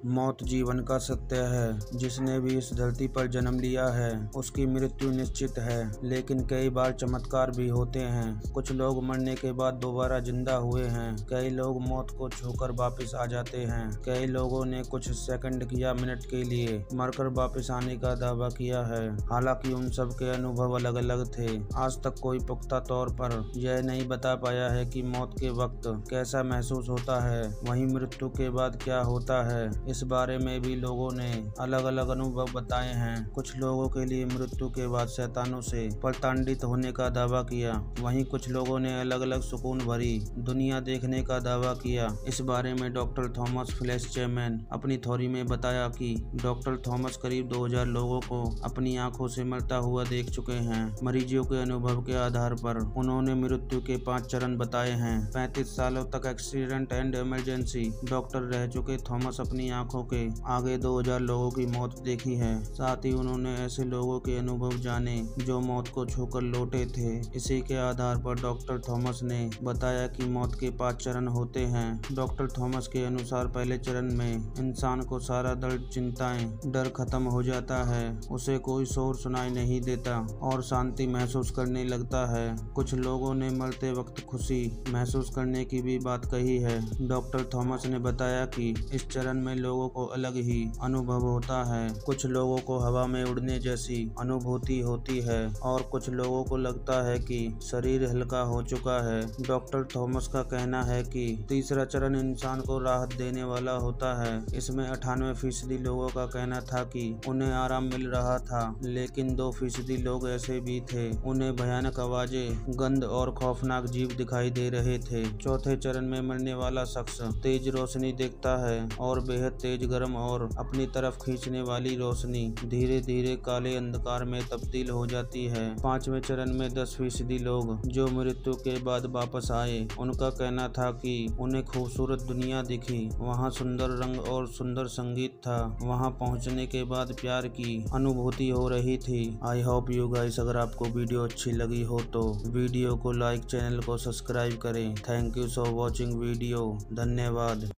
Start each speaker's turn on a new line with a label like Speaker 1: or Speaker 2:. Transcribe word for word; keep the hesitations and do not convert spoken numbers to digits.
Speaker 1: मौत जीवन का सत्य है। जिसने भी इस धरती पर जन्म लिया है उसकी मृत्यु निश्चित है, लेकिन कई बार चमत्कार भी होते हैं। कुछ लोग मरने के बाद दोबारा जिंदा हुए हैं। कई लोग मौत को छूकर वापस आ जाते हैं। कई लोगों ने कुछ सेकंड या मिनट के लिए मरकर वापस आने का दावा किया है। हालांकि उन सब के अनुभव अलग अलग थे। आज तक कोई पुख्ता तौर पर यह नहीं बता पाया है कि मौत के वक्त कैसा महसूस होता है, वहीं मृत्यु के बाद क्या होता है। इस बारे में भी लोगों ने अलग अलग अनुभव बताए हैं। कुछ लोगों के लिए मृत्यु के बाद शैतानों से प्रताड़ित होने का दावा किया, वहीं कुछ लोगों ने अलग अलग सुकून भरी दुनिया देखने का दावा किया। इस बारे में डॉक्टर थॉमस फ्लेशचैमैन अपनी थ्योरी में बताया कि डॉक्टर थॉमस करीब दो हज़ार लोगों को अपनी आंखों से मरता हुआ देख चुके हैं। मरीजों के अनुभव के आधार पर उन्होंने मृत्यु के पांच चरण बताए हैं। पैंतीस सालों तक एक्सीडेंट एंड इमरजेंसी डॉक्टर रह चुके थॉमस अपनी आंखों के आगे दो हज़ार लोगों की मौत देखी है। साथ ही उन्होंने ऐसे लोगों के अनुभव जाने जो मौत को छूकर लौटे थे। इसी के आधार पर डॉक्टर थॉमस ने बताया कि मौत के पांच चरण होते हैं। डॉक्टर थॉमस के अनुसार पहले चरण में इंसान को सारा दर्द, चिंताएं, डर खत्म हो जाता है। उसे कोई शोर सुनाई नहीं देता और शांति महसूस करने लगता है। कुछ लोगों ने मरते वक्त खुशी महसूस करने की भी बात कही है। डॉक्टर थॉमस ने बताया कि इस चरण में लोगों को अलग ही अनुभव होता है। कुछ लोगों को हवा में उड़ने जैसी अनुभूति होती है और कुछ लोगों को लगता है कि शरीर हल्का हो चुका है। डॉक्टर थॉमस का कहना है कि तीसरा चरण इंसान को राहत देने वाला होता है। इसमें अठानवे फीसदी लोगों का कहना था कि उन्हें आराम मिल रहा था, लेकिन दो फीसदी लोग ऐसे भी थे उन्हें भयानक आवाजें, गंध और खौफनाक जीव दिखाई दे रहे थे। चौथे चरण में मरने वाला शख्स तेज रोशनी देखता है और बेहद तेज गर्म और अपनी तरफ खींचने वाली रोशनी धीरे धीरे काले अंधकार में तब्दील हो जाती है। पांचवें चरण में दस फीसदी लोग जो मृत्यु के बाद वापस आए, उनका कहना था कि उन्हें खूबसूरत दुनिया दिखी, वहाँ सुंदर रंग और सुंदर संगीत था, वहाँ पहुँचने के बाद प्यार की अनुभूति हो रही थी। आई होप यू गाइस, अगर आपको वीडियो अच्छी लगी हो तो वीडियो को लाइक, चैनल को सब्सक्राइब करें। Thank you for watching video. धन्यवाद।